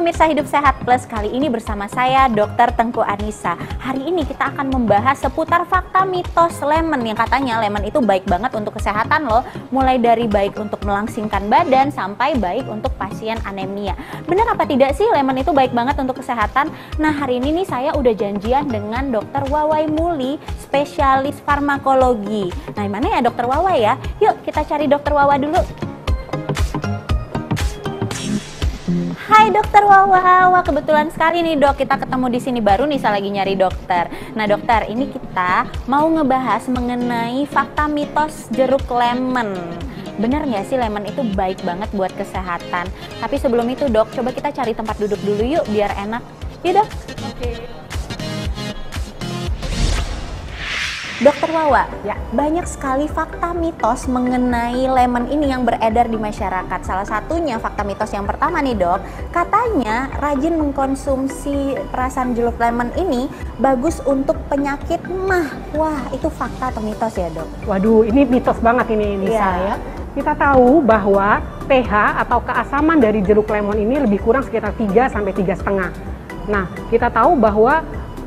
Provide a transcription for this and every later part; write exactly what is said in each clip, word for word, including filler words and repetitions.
pemirsa Hidup Sehat Plus, kali ini bersama saya Dokter Tengku Anissa. Hari ini kita akan membahas seputar fakta mitos lemon yang katanya lemon itu baik banget untuk kesehatan loh. Mulai dari baik untuk melangsingkan badan sampai baik untuk pasien anemia. Benar apa tidak sih lemon itu baik banget untuk kesehatan? Nah, hari ini nih saya udah janjian dengan Dokter Wawai Muli, spesialis farmakologi. Nah, mana ya Dokter Wawai ya? Yuk kita cari Dokter Wawa dulu. Hai Dokter Wawa, wah kebetulan sekali nih dok, kita ketemu di sini baru nih, saya lagi nyari dokter. Nah dokter, ini kita mau ngebahas mengenai fakta mitos jeruk lemon. Bener nggak sih lemon itu baik banget buat kesehatan? Tapi sebelum itu dok, coba kita cari tempat duduk dulu yuk biar enak. Yuk dok. Oke. Dokter Wawa, ya, banyak sekali fakta mitos mengenai lemon ini yang beredar di masyarakat. Salah satunya fakta mitos yang pertama nih dok, katanya rajin mengkonsumsi perasan jeruk lemon ini bagus untuk penyakit mah. Wah, itu fakta atau mitos ya dok? Waduh, ini mitos banget ini Nisa ya. Kita tahu bahwa pH atau keasaman dari jeruk lemon ini lebih kurang sekitar tiga sampai tiga koma lima. Nah, kita tahu bahwa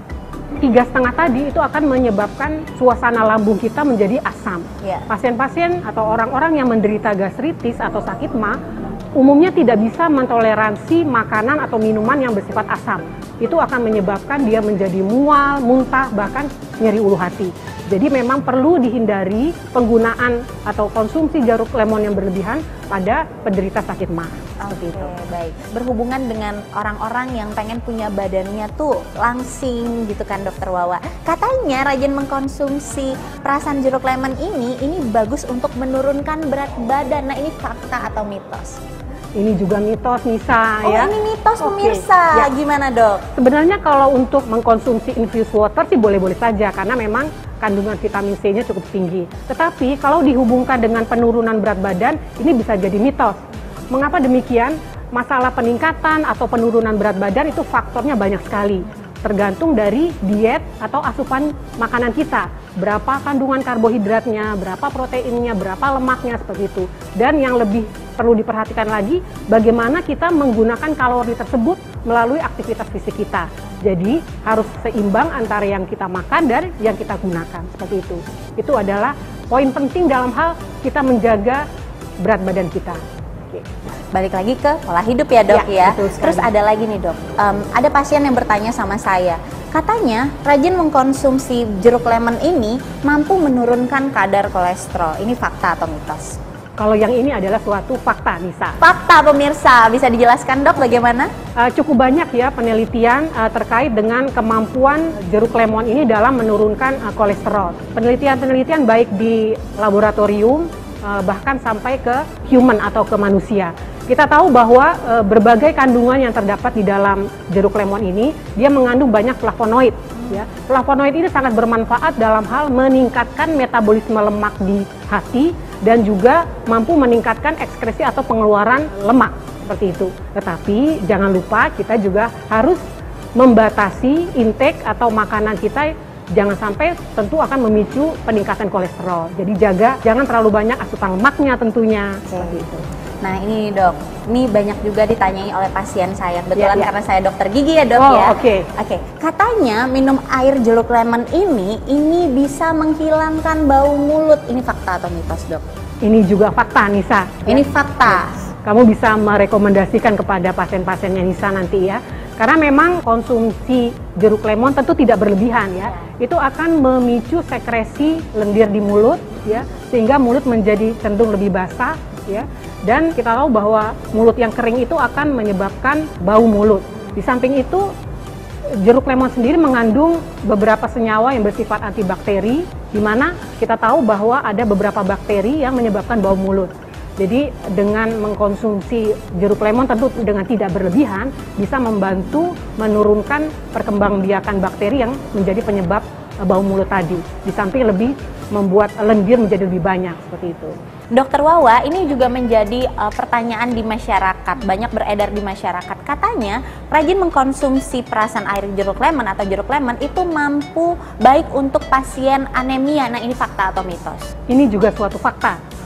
tiga setengah tadi itu akan menyebabkan suasana lambung kita menjadi asam. Pasien-pasien yeah. atau orang-orang yang menderita gastritis atau sakit mah umumnya tidak bisa mentoleransi makanan atau minuman yang bersifat asam. Itu akan menyebabkan dia menjadi mual, muntah, bahkan nyeri ulu hati. Jadi memang perlu dihindari penggunaan atau konsumsi jeruk lemon yang berlebihan pada penderita sakit mah. Oke, okay, baik. Berhubungan dengan orang-orang yang pengen punya badannya tuh langsing gitu kan Dokter Wawa. Katanya rajin mengkonsumsi perasan jeruk lemon ini, ini bagus untuk menurunkan berat badan. Nah ini fakta atau mitos? Ini juga mitos Nisa oh, ya. Oh ini mitos okay. Pemirsa, ya. Gimana dok? Sebenarnya kalau untuk mengkonsumsi infused water sih boleh-boleh saja karena memang kandungan vitamin C-nya cukup tinggi. Tetapi kalau dihubungkan dengan penurunan berat badan, ini bisa jadi mitos. Mengapa demikian? Masalah peningkatan atau penurunan berat badan itu faktornya banyak sekali. Tergantung dari diet atau asupan makanan kita. Berapa kandungan karbohidratnya, berapa proteinnya, berapa lemaknya, seperti itu. Dan yang lebih perlu diperhatikan lagi, bagaimana kita menggunakan kalori tersebut melalui aktivitas fisik kita. Jadi harus seimbang antara yang kita makan dan yang kita gunakan, seperti itu. Itu adalah poin penting dalam hal kita menjaga berat badan kita. Oke. Balik lagi ke pola hidup ya dok ya, ya. Terus ada lagi nih dok, um, ada pasien yang bertanya sama saya, katanya rajin mengkonsumsi jeruk lemon ini mampu menurunkan kadar kolesterol. Ini fakta atau mitos? Kalau yang ini adalah suatu fakta, Nisa. Fakta pemirsa, bisa dijelaskan dok bagaimana? Uh, cukup banyak ya penelitian uh, terkait dengan kemampuan jeruk lemon ini dalam menurunkan uh, kolesterol. Penelitian-penelitian baik di laboratorium, uh, bahkan sampai ke human atau ke manusia. Kita tahu bahwa e, berbagai kandungan yang terdapat di dalam jeruk lemon ini, dia mengandung banyak flavonoid. Ya. Flavonoid ini sangat bermanfaat dalam hal meningkatkan metabolisme lemak di hati dan juga mampu meningkatkan ekskresi atau pengeluaran lemak, seperti itu. Tetapi jangan lupa kita juga harus membatasi intake atau makanan kita, jangan sampai tentu akan memicu peningkatan kolesterol. Jadi jaga, jangan terlalu banyak asupan lemaknya tentunya, seperti itu. Nah ini dok, ini banyak juga ditanyai oleh pasien saya, kebetulan ya, ya. Karena saya dokter gigi ya dok oh, ya. Oke. Okay. Oke. Okay. Katanya minum air jeruk lemon ini, ini bisa menghilangkan bau mulut. Ini fakta atau mitos dok? Ini juga fakta Nisa. Ini ya. Fakta. Ya. Kamu bisa merekomendasikan kepada pasien-pasiennya Nisa nanti ya. Karena memang konsumsi jeruk lemon tentu tidak berlebihan ya. Itu akan memicu sekresi lendir di mulut ya, sehingga mulut menjadi cenderung lebih basah ya. Dan kita tahu bahwa mulut yang kering itu akan menyebabkan bau mulut. Di samping itu, jeruk lemon sendiri mengandung beberapa senyawa yang bersifat antibakteri, di mana kita tahu bahwa ada beberapa bakteri yang menyebabkan bau mulut. Jadi dengan mengkonsumsi jeruk lemon tentu dengan tidak berlebihan bisa membantu menurunkan perkembangbiakan bakteri yang menjadi penyebab bau mulut tadi. Di samping lebih membuat lendir menjadi lebih banyak, seperti itu. Dokter Wawa, ini juga menjadi uh, pertanyaan di masyarakat, banyak beredar di masyarakat. Katanya rajin mengkonsumsi perasan air jeruk lemon atau jeruk lemon itu mampu baik untuk pasien anemia. Nah ini fakta atau mitos? Ini juga suatu fakta. Fakta?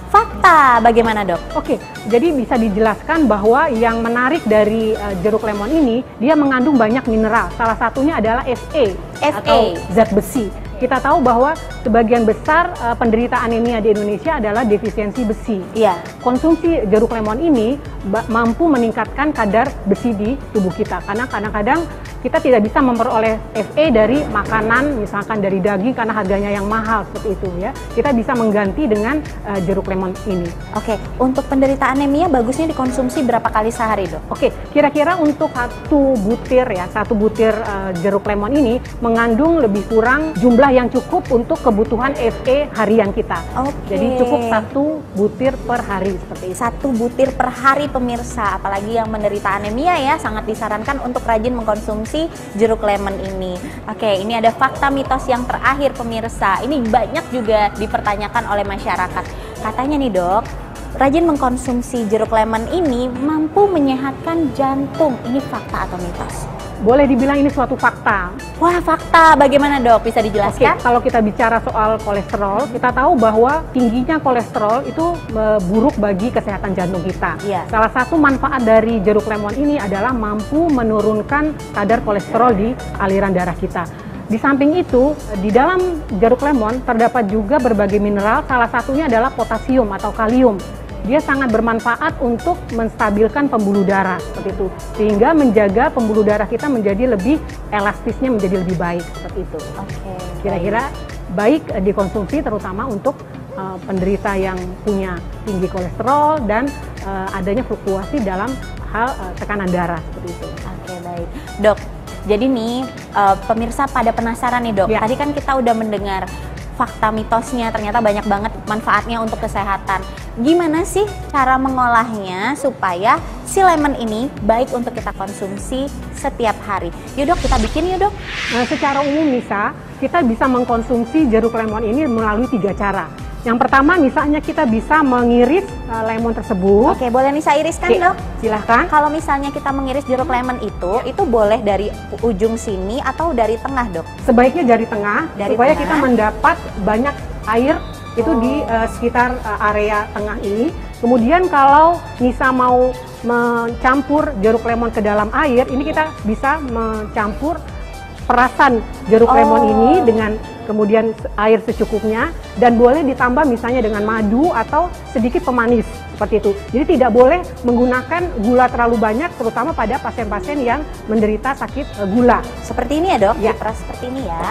fakta bagaimana dok? Oke, jadi bisa dijelaskan bahwa yang menarik dari uh, jeruk lemon ini, dia mengandung banyak mineral. Salah satunya adalah Fe, Fe atau zat besi. Kita tahu bahwa sebagian besar uh, penderita anemia di Indonesia adalah defisiensi besi. Iya. Konsumsi jeruk lemon ini mampu meningkatkan kadar besi di tubuh kita. Karena kadang-kadang kita tidak bisa memperoleh Fe dari makanan, misalkan dari daging karena harganya yang mahal seperti itu ya. Kita bisa mengganti dengan uh, jeruk lemon ini. Oke, untuk penderita anemia bagusnya dikonsumsi berapa kali sehari dok? Oke, kira-kira untuk satu butir ya, satu butir uh, jeruk lemon ini mengandung lebih kurang jumlah yang cukup untuk kebutuhan Fe harian kita. Oke. Jadi cukup satu butir per hari seperti itu. Satu butir per hari pemirsa, apalagi yang menderita anemia ya, sangat disarankan untuk rajin mengkonsumsi jeruk lemon ini. Oke, ini ada fakta mitos yang terakhir pemirsa. Ini banyak juga dipertanyakan oleh masyarakat. Katanya nih dok, rajin mengkonsumsi jeruk lemon ini mampu menyehatkan jantung. Ini fakta atau mitos? Boleh dibilang ini suatu fakta. Wah, fakta. Bagaimana dok? Bisa Oke, dijelaskan? kalau kita bicara soal kolesterol, kita tahu bahwa tingginya kolesterol itu e, buruk bagi kesehatan jantung kita. Iya. Salah satu manfaat dari jeruk lemon ini adalah mampu menurunkan kadar kolesterol di aliran darah kita. Di samping itu, di dalam jeruk lemon terdapat juga berbagai mineral, salah satunya adalah potasium atau kalium. Dia sangat bermanfaat untuk menstabilkan pembuluh darah seperti itu, sehingga menjaga pembuluh darah kita menjadi lebih elastisnya menjadi lebih baik seperti itu. Oke. Kira-kira baik eh, dikonsumsi terutama untuk uh, penderita yang punya tinggi kolesterol dan uh, adanya fluktuasi dalam hal uh, tekanan darah seperti itu. Oke, baik. Dok, jadi nih uh, pemirsa pada penasaran nih dok, Ya. tadi kan kita udah mendengar fakta mitosnya, ternyata banyak banget manfaatnya untuk kesehatan. Gimana sih cara mengolahnya supaya si lemon ini baik untuk kita konsumsi setiap hari? Yuk dok, kita bikin yuk dok. Nah, secara umum Nisa, kita bisa mengkonsumsi jeruk lemon ini melalui tiga cara. Yang pertama misalnya kita bisa mengiris uh, lemon tersebut. Oke, boleh nih saya iriskan Oke, dok? silahkan. Kalau misalnya kita mengiris jeruk lemon itu, itu boleh dari ujung sini atau dari tengah dok? Sebaiknya dari tengah, Dari supaya tengah. kita mendapat banyak air itu Oh. di uh, sekitar uh, area tengah ini. Kemudian kalau Nisa mau mencampur jeruk lemon ke dalam air, ini kita bisa mencampur perasan jeruk Oh. lemon ini dengan kemudian air secukupnya, dan boleh ditambah misalnya dengan madu atau sedikit pemanis seperti itu. Jadi tidak boleh menggunakan gula terlalu banyak, terutama pada pasien-pasien yang menderita sakit uh, gula. Seperti ini ya dok? Ya. Diperas seperti ini ya.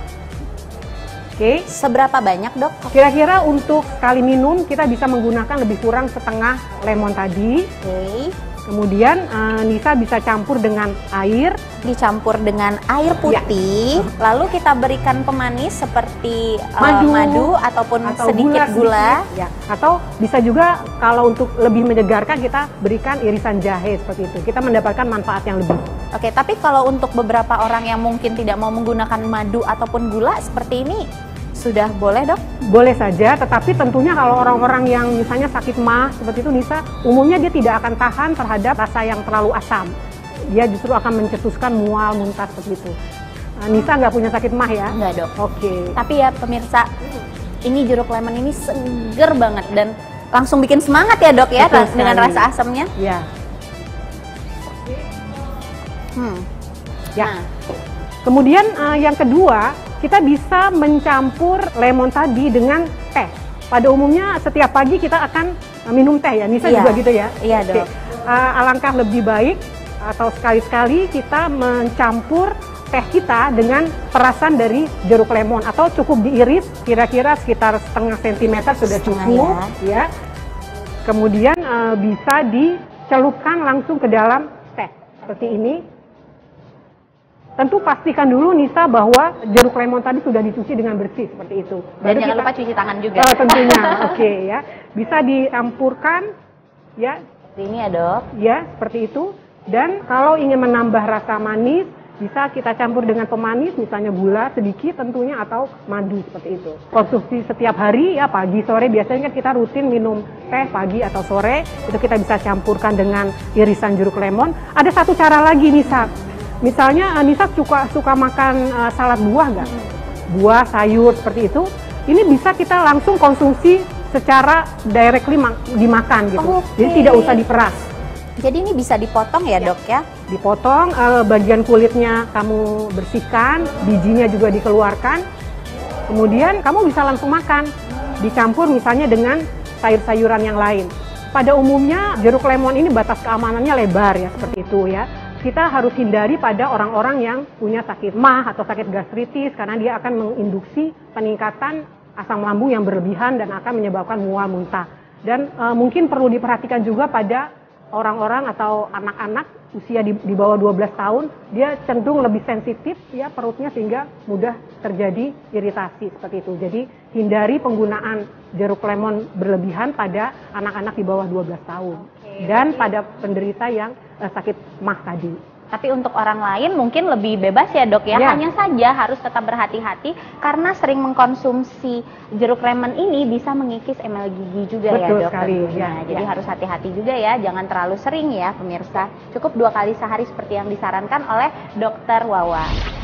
Oke. Seberapa banyak dok? Kira-kira untuk sekali minum kita bisa menggunakan lebih kurang setengah lemon tadi. Oke. Kemudian uh, Nisa bisa campur dengan air. Dicampur dengan air putih, lalu kita berikan pemanis seperti uh, Madu. madu ataupun Atau sedikit gula. sedikit, ya. Atau bisa juga kalau untuk lebih menyegarkan kita berikan irisan jahe seperti itu. Kita mendapatkan manfaat yang lebih. Oke, tapi kalau untuk beberapa orang yang mungkin tidak mau menggunakan madu ataupun gula seperti ini, sudah boleh dok? Boleh saja, tetapi tentunya kalau orang-orang yang misalnya sakit mah seperti itu Nisa, umumnya dia tidak akan tahan terhadap rasa yang terlalu asam. Dia justru akan mencetuskan mual, muntah seperti itu. Nah, Nisa nggak punya sakit mah ya? Enggak dok. Oke. Tapi ya pemirsa, ini jeruk lemon ini seger banget dan langsung bikin semangat ya dok ya, Betul dengan sekali. rasa asamnya. Ya. Hmm. Ya. Nah, Kemudian uh, yang kedua, kita bisa mencampur lemon tadi dengan teh. Pada umumnya setiap pagi kita akan uh, minum teh ya, Nisa Iya. juga gitu ya? Iya, Oke. dok. Uh, alangkah lebih baik atau sekali-sekali kita mencampur teh kita dengan perasan dari jeruk lemon atau cukup diiris kira-kira sekitar setengah sentimeter sudah Setengah cukup ya. Kemudian uh, bisa dicelupkan langsung ke dalam teh seperti ini. Tentu pastikan dulu Nisa bahwa jeruk lemon tadi sudah dicuci dengan bersih seperti itu. dan Baru jangan kita- lupa cuci tangan juga. Oh, tentunya, oke ya. Bisa dicampurkan ya, Seperti ini ya dok. ya seperti itu. Dan kalau ingin menambah rasa manis, bisa kita campur dengan pemanis, misalnya gula sedikit tentunya atau madu seperti itu. Konsumsi setiap hari ya, pagi sore biasanya kan kita rutin minum teh pagi atau sore, itu kita bisa campurkan dengan irisan jeruk lemon. Ada satu cara lagi Nisa. Misalnya Nisa suka suka makan uh, salad buah nggak? Buah, sayur seperti itu. Ini bisa kita langsung konsumsi secara directly ma- dimakan gitu. Oke. Jadi tidak usah diperas. Jadi ini bisa dipotong ya, Dok ya? Dipotong, eh, bagian kulitnya kamu bersihkan, bijinya juga dikeluarkan. Kemudian kamu bisa langsung makan, dicampur misalnya dengan sayur-sayuran yang lain. Pada umumnya jeruk lemon ini batas keamanannya lebar ya, seperti itu ya. Kita harus hindari pada orang-orang yang punya sakit mah atau sakit gastritis karena dia akan menginduksi peningkatan asam lambung yang berlebihan dan akan menyebabkan mual muntah. Dan e, mungkin perlu diperhatikan juga pada orang-orang atau anak-anak usia di, di bawah dua belas tahun, dia cenderung lebih sensitif ya perutnya sehingga mudah terjadi iritasi seperti itu. Jadi hindari penggunaan jeruk lemon berlebihan pada anak-anak di bawah dua belas tahun. Oke. Dan pada penderita yang eh, sakit mah tadi. Tapi untuk orang lain mungkin lebih bebas ya, Dok ya. Ya. Hanya saja harus tetap berhati-hati karena sering mengkonsumsi jeruk lemon ini bisa mengikis emel gigi juga. Betul ya, Dok. sekali, tentunya. ya, Jadi ya. harus hati-hati juga ya, jangan terlalu sering ya pemirsa. Cukup dua kali sehari seperti yang disarankan oleh Dokter Wawa.